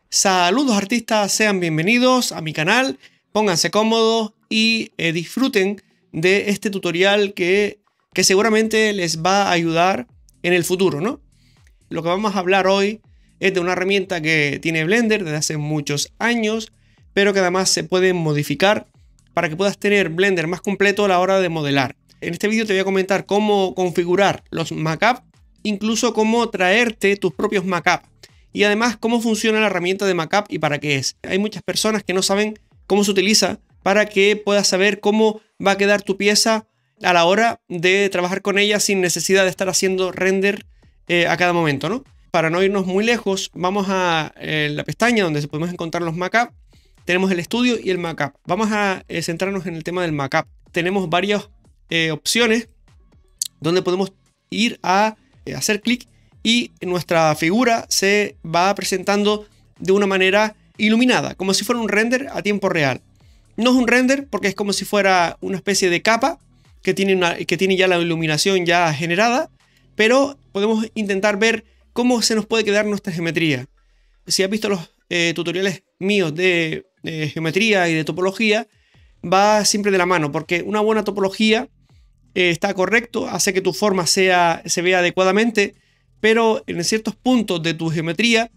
Saludos artistas, sean bienvenidos a mi canal, pónganse cómodos y disfruten de este tutorial que seguramente les va a ayudar en el futuro, ¿no? Lo que vamos a hablar hoy es de una herramienta que tiene Blender desde hace muchos años, pero que además se puede modificar para que puedas tener Blender más completo a la hora de modelar. En este vídeo te voy a comentar cómo configurar los mockups, incluso cómo traerte tus propios mockups. Y además cómo funciona la herramienta de mockup y para qué es. Hay muchas personas que no saben cómo se utiliza para que puedas saber cómo va a quedar tu pieza a la hora de trabajar con ella sin necesidad de estar haciendo render a cada momento, ¿no? Para no irnos muy lejos, vamos a la pestaña donde podemos encontrar los mockups. Tenemos el estudio y el mockup. Vamos a centrarnos en el tema del mockup. Tenemos varias opciones donde podemos ir a hacer clic y nuestra figura se va presentando de una manera iluminada, como si fuera un render a tiempo real. No es un render porque es como si fuera una especie de capa que tiene ya la iluminación ya generada, pero podemos intentar ver cómo se nos puede quedar nuestra geometría. Si has visto los tutoriales míos de geometría y de topología, va siempre de la mano, porque una buena topología está correcto, hace que tu forma se vea adecuadamente, pero en ciertos puntos de tu geometría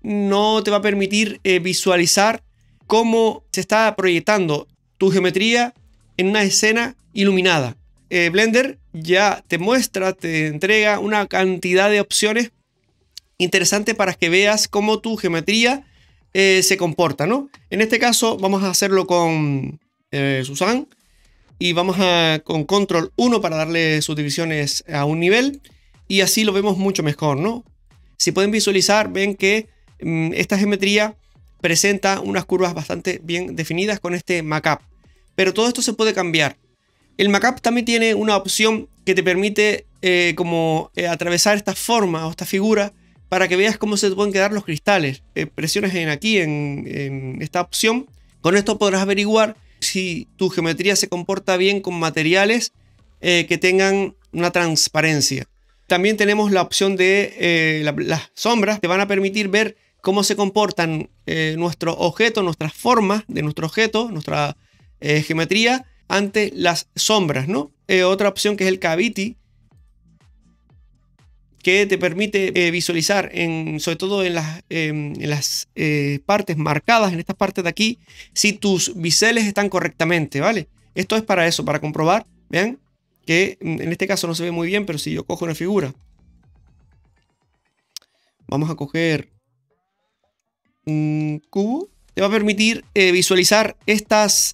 no te va a permitir visualizar cómo se está proyectando tu geometría en una escena iluminada. Blender ya te muestra, te entrega una cantidad de opciones interesantes para que veas cómo tu geometría se comporta, ¿no? En este caso vamos a hacerlo con Susan y vamos con control 1 para darle subdivisiones a un nivel. Y así lo vemos mucho mejor, ¿no? Si pueden visualizar, ven que esta geometría presenta unas curvas bastante bien definidas con este mockup. Pero todo esto se puede cambiar. El mockup también tiene una opción que te permite atravesar esta forma o esta figura para que veas cómo se te pueden quedar los cristales. Presiones aquí en esta opción. Con esto podrás averiguar si tu geometría se comporta bien con materiales que tengan una transparencia. También tenemos la opción de las sombras, que van a permitir ver cómo se comportan nuestros objetos, nuestras formas de nuestro objeto, nuestra geometría ante las sombras, ¿no? Otra opción que es el Cavity, que te permite visualizar, sobre todo en las partes marcadas, en estas partes de aquí, si tus biseles están correctamente, ¿vale? Esto es para eso, para comprobar, vean, que en este caso no se ve muy bien, pero si yo cojo una figura, vamos a coger un cubo, te va a permitir visualizar estas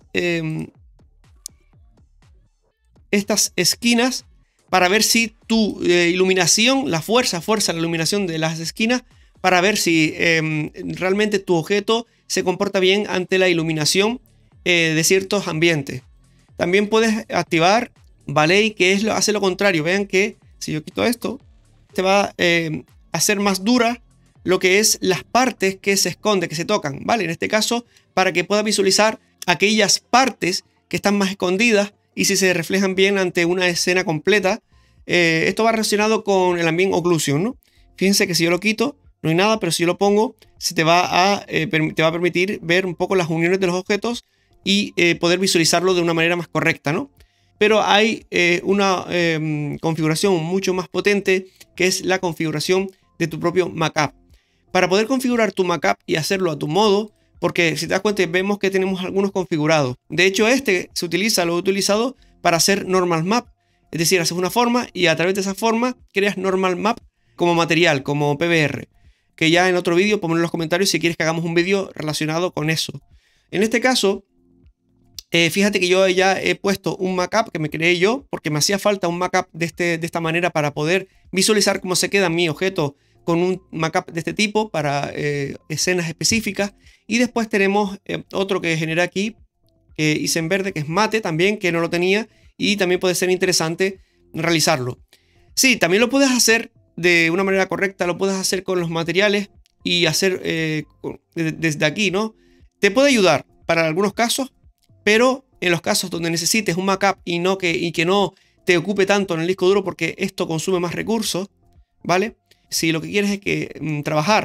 esquinas para ver si tu iluminación, la fuerza la iluminación de las esquinas, para ver si realmente tu objeto se comporta bien ante la iluminación de ciertos ambientes. También puedes activar Ballet, que hace lo contrario. Vean que si yo quito esto, te va a hacer más dura lo que es las partes que se esconden, que se tocan, ¿vale? En este caso, para que puedas visualizar aquellas partes que están más escondidas y si se reflejan bien ante una escena completa. Esto va relacionado con el ambient occlusion, ¿no? Fíjense que si yo lo quito, no hay nada, pero si yo lo pongo, te va a permitir ver un poco las uniones de los objetos y poder visualizarlo de una manera más correcta, ¿no? Pero hay una configuración mucho más potente, que es la configuración de tu propio mockup. Para poder configurar tu mockup y hacerlo a tu modo, porque si te das cuenta vemos que tenemos algunos configurados. De hecho, lo he utilizado para hacer normal map. Es decir, haces una forma y a través de esa forma creas normal map como material, como PBR. Que ya en otro vídeo, ponme en los comentarios si quieres que hagamos un vídeo relacionado con eso. En este caso, fíjate que yo ya he puesto un mockup que me creé yo, porque me hacía falta un mockup de esta manera para poder visualizar cómo se queda mi objeto con un mockup de este tipo para escenas específicas. Y después tenemos otro que generé aquí, que hice en verde, que es mate también, que no lo tenía, y también puede ser interesante realizarlo. Sí, también lo puedes hacer de una manera correcta, lo puedes hacer con los materiales y hacer desde aquí, ¿no? Te puede ayudar para algunos casos, pero en los casos donde necesites un mockup y que no te ocupe tanto en el disco duro, porque esto consume más recursos, ¿vale? Si lo que quieres es trabajar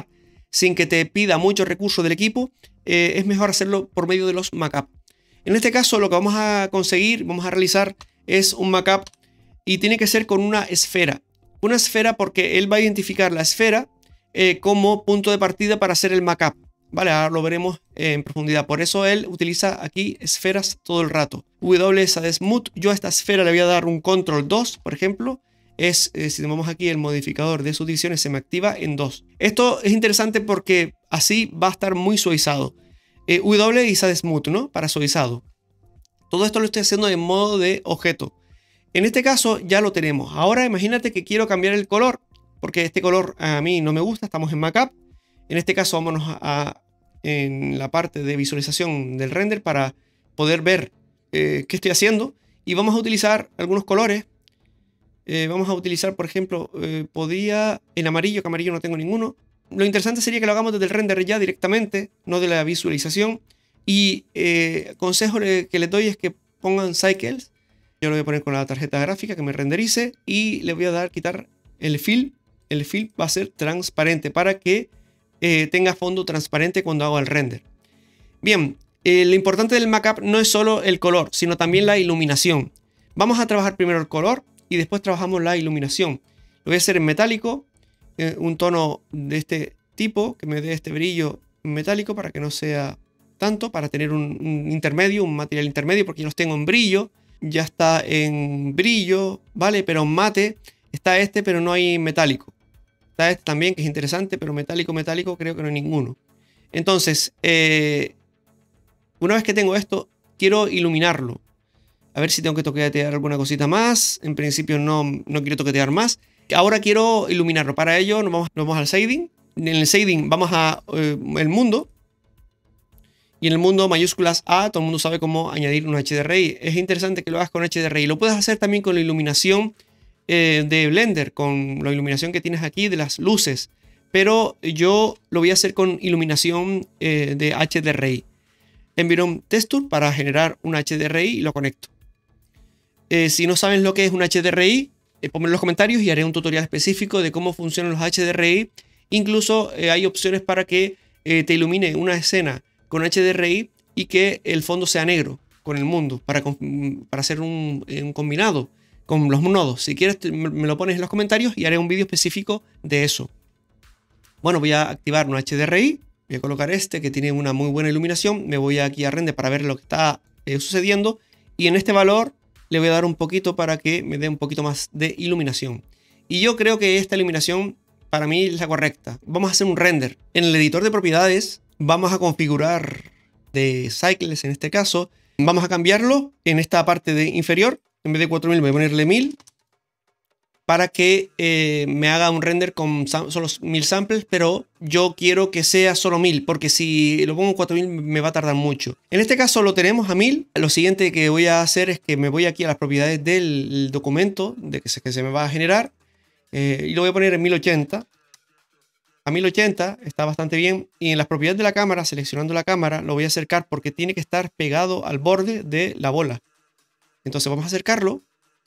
sin que te pida muchos recursos del equipo, es mejor hacerlo por medio de los mockup. En este caso lo que vamos a conseguir, vamos a realizar es un mockup y tiene que ser con una esfera. Una esfera porque él va a identificar la esfera como punto de partida para hacer el mockup. Vale, ahora lo veremos en profundidad. Por eso él utiliza aquí esferas todo el rato. WSmooth, yo a esta esfera le voy a dar un control 2, por ejemplo. Si tomamos aquí el modificador de subdivisiones, se me activa en 2. Esto es interesante porque así va a estar muy suavizado. WSmooth, ¿no? Para suavizado. Todo esto lo estoy haciendo en modo de objeto. En este caso ya lo tenemos. Ahora imagínate que quiero cambiar el color, porque este color a mí no me gusta. Estamos en mockup. En este caso vámonos en la parte de visualización del render para poder ver qué estoy haciendo. Y vamos a utilizar algunos colores. Vamos a utilizar, por ejemplo, en amarillo, que amarillo no tengo ninguno. Lo interesante sería que lo hagamos desde el render ya directamente, no de la visualización. Y consejo que les doy es que pongan cycles. Yo lo voy a poner con la tarjeta gráfica que me renderice y le voy a dar quitar el fill. El fill va a ser transparente para que tenga fondo transparente cuando hago el render. Bien, lo importante del mockup no es solo el color, sino también la iluminación. Vamos a trabajar primero el color y después trabajamos la iluminación. Lo voy a hacer en metálico, un tono de este tipo que me dé este brillo metálico para que no sea tanto, para tener un intermedio, un material intermedio, porque yo los tengo en brillo. Ya está en brillo, ¿vale? Pero en mate está este, pero no hay metálico. Está este también, que es interesante, pero metálico creo que no hay ninguno. Entonces, una vez que tengo esto, quiero iluminarlo. A ver si tengo que toquetear alguna cosita más. En principio no quiero toquetear más. Ahora quiero iluminarlo. Para ello nos vamos al shading. En el shading vamos a el mundo. Y en el mundo mayúsculas A, todo el mundo sabe cómo añadir un HDRI. Es interesante que lo hagas con HDRI. Lo puedes hacer también con la iluminación de Blender, con la iluminación que tienes aquí de las luces. Pero yo lo voy a hacer con iluminación de HDRI. Environ Texture para generar un HDRI y lo conecto. Si no saben lo que es un HDRI, ponme en los comentarios y haré un tutorial específico de cómo funcionan los HDRI. Incluso hay opciones para que te ilumine una escena con HDRI y que el fondo sea negro con el mundo para hacer un combinado con los nodos. Si quieres me lo pones en los comentarios y haré un vídeo específico de eso. Bueno, voy a activar un HDRI. Voy a colocar este que tiene una muy buena iluminación. Me voy aquí a render para ver lo que está sucediendo. Y en este valor le voy a dar un poquito para que me dé un poquito más de iluminación. Y yo creo que esta iluminación para mí es la correcta. Vamos a hacer un render. En el editor de propiedades vamos a configurar de cycles en este caso. Vamos a cambiarlo en esta parte de inferior. En vez de 4000 voy a ponerle 1000 para que me haga un render con solo 1000 samples, pero yo quiero que sea solo 1000 porque si lo pongo en 4000 me va a tardar mucho. En este caso lo tenemos a 1000. Lo siguiente que voy a hacer es que me voy aquí a las propiedades del documento que se me va a generar y lo voy a poner en 1080. A 1080 está bastante bien. Y en las propiedades de la cámara, seleccionando la cámara, lo voy a acercar porque tiene que estar pegado al borde de la bola. Entonces vamos a acercarlo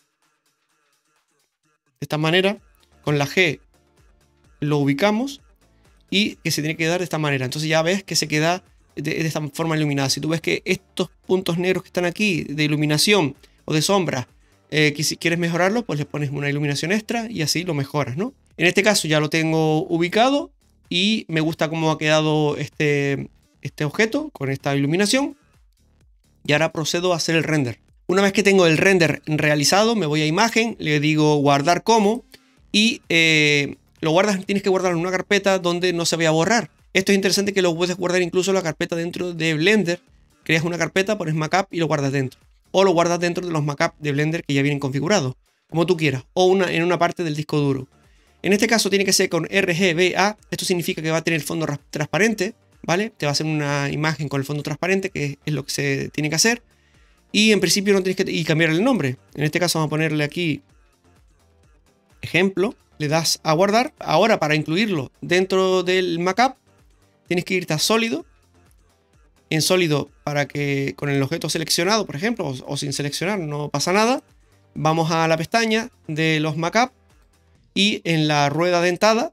de esta manera. Con la G lo ubicamos y que se tiene que dar de esta manera. Entonces ya ves que se queda de esta forma iluminada. Si tú ves que estos puntos negros que están aquí de iluminación o de sombra, que si quieres mejorarlo, pues le pones una iluminación extra y así lo mejoras, ¿no? En este caso ya lo tengo ubicado y me gusta cómo ha quedado este objeto con esta iluminación. Y ahora procedo a hacer el render. Una vez que tengo el render realizado, me voy a imagen, le digo guardar como y lo guardas, tienes que guardarlo en una carpeta donde no se vaya a borrar. Esto es interesante que lo puedes guardar incluso en la carpeta dentro de Blender. Creas una carpeta, pones mockup y lo guardas dentro. O lo guardas dentro de los mockups de Blender que ya vienen configurados, como tú quieras, o en una parte del disco duro. En este caso tiene que ser con RGBA. Esto significa que va a tener fondo transparente, ¿vale? Te va a hacer una imagen con el fondo transparente, que es lo que se tiene que hacer. Y en principio no tienes que cambiar el nombre. En este caso vamos a ponerle aquí ejemplo. Le das a guardar. Ahora para incluirlo dentro del mockup tienes que irte a sólido. En sólido para que con el objeto seleccionado, por ejemplo, o sin seleccionar, no pasa nada. Vamos a la pestaña de los mockup y en la rueda dentada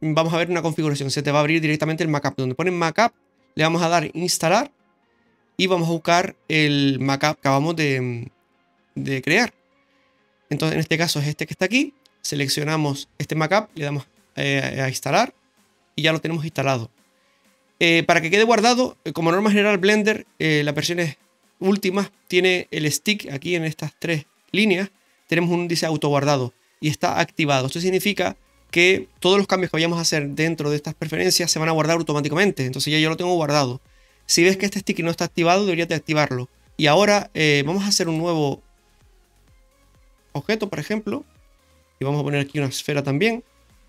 vamos a ver una configuración. Se te va a abrir directamente el Mac-App. Donde pone Mac-App, le vamos a dar instalar y vamos a buscar el Mac-App que acabamos de crear. Entonces, en este caso es este que está aquí. Seleccionamos este Mac-App, le damos a instalar y ya lo tenemos instalado. Para que quede guardado, como norma general Blender, las versiones últimas tiene el stick aquí en estas 3 líneas. Tenemos un dice auto guardado y está activado. Esto significa que todos los cambios que vayamos a hacer dentro de estas preferencias se van a guardar automáticamente. Entonces ya yo lo tengo guardado. Si ves que este stick no está activado, deberías de activarlo. Y ahora vamos a hacer un nuevo objeto, por ejemplo. Y vamos a poner aquí una esfera también.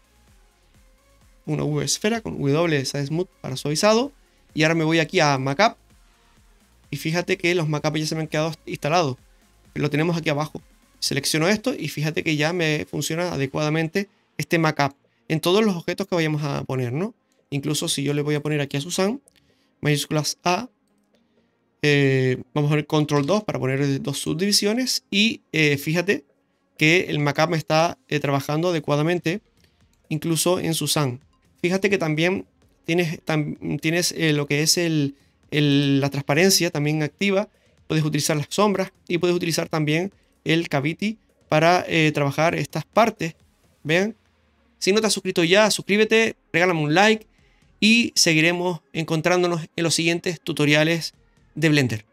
Una V esfera con W Smooth para suavizado. Y ahora me voy aquí a Mac-App. Y fíjate que los Mac-App ya se me han quedado instalados. Lo tenemos aquí abajo. Selecciono esto y fíjate que ya me funciona adecuadamente este Mac-App en todos los objetos que vayamos a poner, ¿no? Incluso si yo le voy a poner aquí a Susan, mayúsculas A, vamos a poner control 2 para poner 2 subdivisiones y fíjate que el Mac-App me está trabajando adecuadamente incluso en Susan. Fíjate que también tienes lo que es la transparencia también activa. Puedes utilizar las sombras y puedes utilizar también el Cavity para trabajar estas partes. Vean. Si no te has suscrito ya, suscríbete, regálame un like y seguiremos encontrándonos en los siguientes tutoriales de Blender.